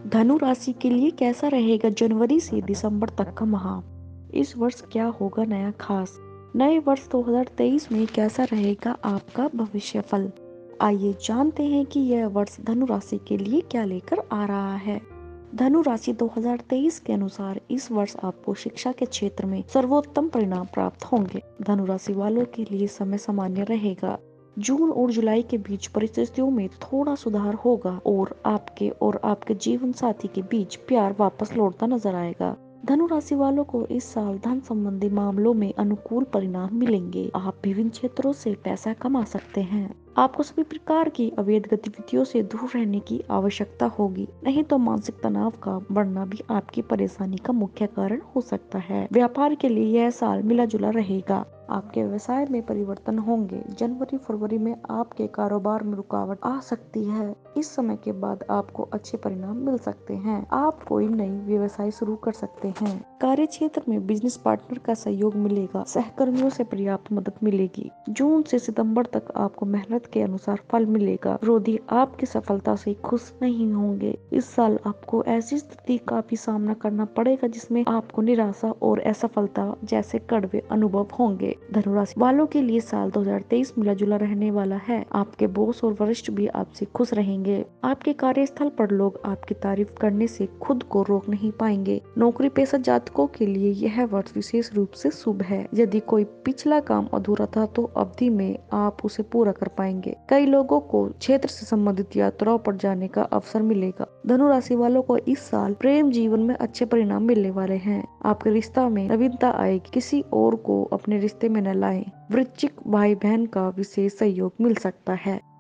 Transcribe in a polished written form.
धनु राशि के लिए कैसा रहेगा जनवरी से दिसंबर तक का माह। इस वर्ष क्या होगा नया खास। नए वर्ष 2023 में कैसा रहेगा आपका भविष्य फल। आइए जानते हैं कि यह वर्ष धनु राशि के लिए क्या लेकर आ रहा है। धनु राशि 2023 के अनुसार इस वर्ष आपको शिक्षा के क्षेत्र में सर्वोत्तम परिणाम प्राप्त होंगे। धनु राशि वालों के लिए समय सामान्य रहेगा। जून और जुलाई के बीच परिस्थितियों में थोड़ा सुधार होगा और आपके जीवन साथी के बीच प्यार वापस लौटता नजर आएगा। धनु राशि वालों को इस साल धन संबंधी मामलों में अनुकूल परिणाम मिलेंगे। आप विभिन्न क्षेत्रों से पैसा कमा सकते हैं। आपको सभी प्रकार की अवैध गतिविधियों से दूर रहने की आवश्यकता होगी, नहीं तो मानसिक तनाव का बढ़ना भी आपकी परेशानी का मुख्य कारण हो सकता है। व्यापार के लिए यह साल मिला जुला रहेगा। आपके व्यवसाय में परिवर्तन होंगे। जनवरी फरवरी में आपके कारोबार में रुकावट आ सकती है। इस समय के बाद आपको अच्छे परिणाम मिल सकते हैं। आप कोई नई व्यवसाय शुरू कर सकते हैं। कार्य क्षेत्र में बिजनेस पार्टनर का सहयोग मिलेगा। सहकर्मियों से पर्याप्त मदद मिलेगी। जून से सितंबर तक आपको मेहनत के अनुसार फल मिलेगा। विरोधी आपकी सफलता से खुश नहीं होंगे। इस साल आपको ऐसी स्थिति का भी सामना करना पड़ेगा जिसमें आपको निराशा और असफलता जैसे कड़वे अनुभव होंगे। धनु राशि वालों के लिए साल 2023 मिला जुला रहने वाला है। आपके बॉस और वरिष्ठ भी आपसे खुश रहेंगे। आपके कार्यस्थल पर लोग आपकी तारीफ करने से खुद को रोक नहीं पाएंगे। नौकरी पेशा जातकों के लिए यह वर्ष विशेष रूप से शुभ है। यदि कोई पिछला काम अधूरा था तो अवधि में आप उसे पूरा कर पाएंगे। कई लोगों को क्षेत्र से संबंधित यात्राओं पर जाने का अवसर मिलेगा। धनु राशि वालों को इस साल प्रेम जीवन में अच्छे परिणाम मिलने वाले हैं। आपके रिश्ता में नवीनता आएगी। किसी और को अपने रिश्ते में न लाएं। वृश्चिक भाई बहन का विशेष सहयोग मिल सकता है।